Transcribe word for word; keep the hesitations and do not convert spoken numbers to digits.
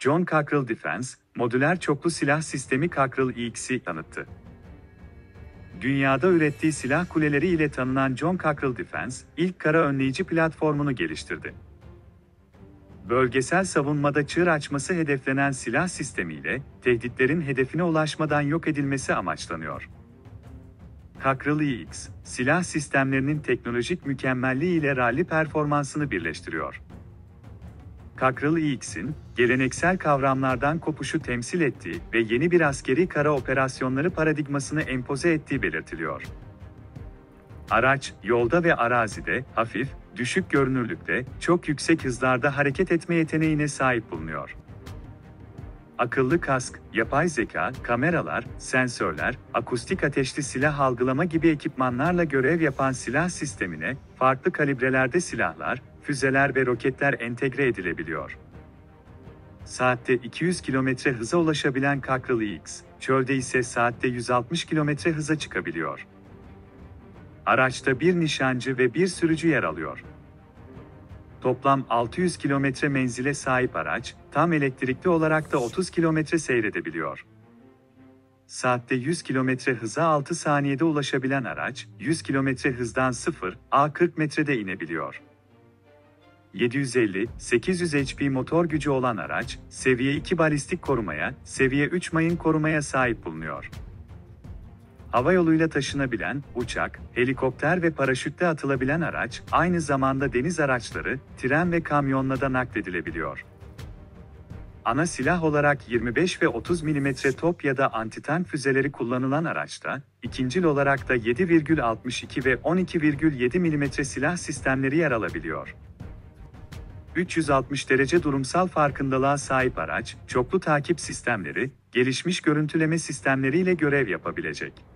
John Cockrell Defense, modüler çoklu silah sistemi Cockrell X'i tanıttı. Dünyada ürettiği silah kuleleri ile tanınan John Cockrell Defense, ilk kara önleyici platformunu geliştirdi. Bölgesel savunmada çığır açması hedeflenen silah sistemiyle, tehditlerin hedefine ulaşmadan yok edilmesi amaçlanıyor. Cockrell X, silah sistemlerinin teknolojik mükemmelliği ile ralli performansını birleştiriyor. Cockrell X'in, geleneksel kavramlardan kopuşu temsil ettiği ve yeni bir askeri kara operasyonları paradigmasını empoze ettiği belirtiliyor. Araç, yolda ve arazide, hafif, düşük görünürlükte, çok yüksek hızlarda hareket etme yeteneğine sahip bulunuyor. Akıllı kask, yapay zeka, kameralar, sensörler, akustik ateşli silah algılama gibi ekipmanlarla görev yapan silah sistemine, farklı kalibrelerde silahlar, füzeler ve roketler entegre edilebiliyor. Saatte iki yüz kilometre hıza ulaşabilen Cockrell X, çölde ise saatte yüz altmış kilometre hıza çıkabiliyor. Araçta bir nişancı ve bir sürücü yer alıyor. Toplam altı yüz kilometre menzile sahip araç, tam elektrikli olarak da otuz kilometre seyredebiliyor. Saatte yüz kilometre hıza altı saniyede ulaşabilen araç, yüz kilometre hızdan sıfır a kırk metrede inebiliyor. yedi yüz elli sekiz yüz H P motor gücü olan araç, seviye iki balistik korumaya, seviye üç mayın korumaya sahip bulunuyor. Havayoluyla taşınabilen, uçak, helikopter ve paraşütle atılabilen araç, aynı zamanda deniz araçları, tren ve kamyonla da nakledilebiliyor. Ana silah olarak yirmi beş ve otuz milimetre top ya da antitank füzeleri kullanılan araçta, ikincil olarak da yedi virgül altmış iki ve on iki virgül yedi milimetre silah sistemleri yer alabiliyor. üç yüz altmış derece durumsal farkındalığa sahip araç, çoklu takip sistemleri, gelişmiş görüntüleme sistemleriyle görev yapabilecek.